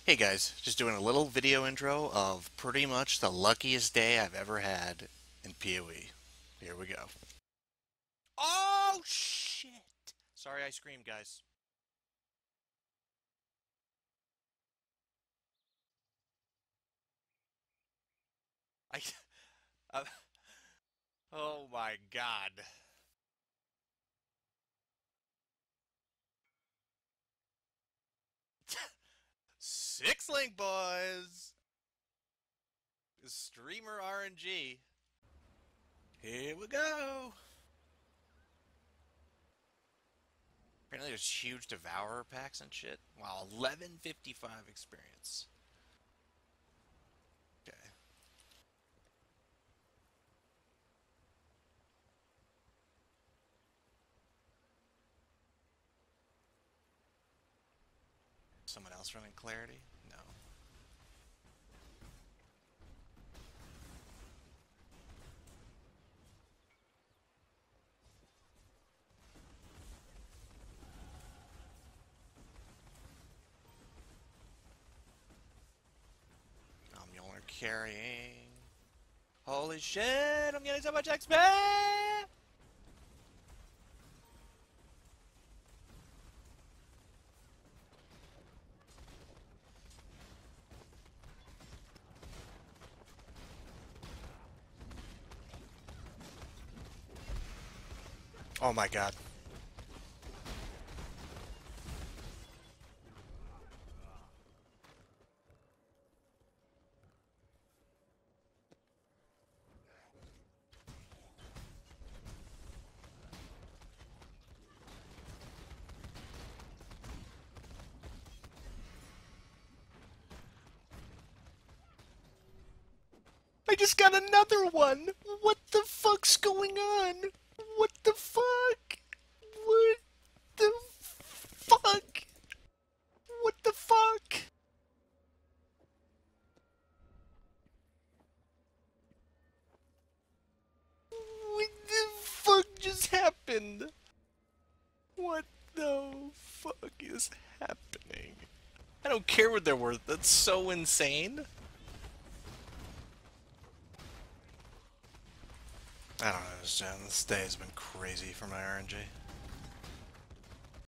Hey guys, just doing a little video intro of pretty much the luckiest day I've ever had in PoE. Here we go. Oh shit! Sorry I screamed, guys. I, uh, oh my god. Six link boys! Streamer RNG. Here we go! Apparently there's huge Devourer packs and shit. Wow, 1155 experience. Okay. Someone else running Clarity? No. Mjolnir carrying. Holy shit, I'm getting so much XP! Oh my god. I just got another one! What the fuck's going on? What the fuck? What the fuck? What the fuck? What the fuck just happened? What the fuck is happening? I don't care what they're worth, that's so insane. I don't understand, this day has been crazy for my RNG.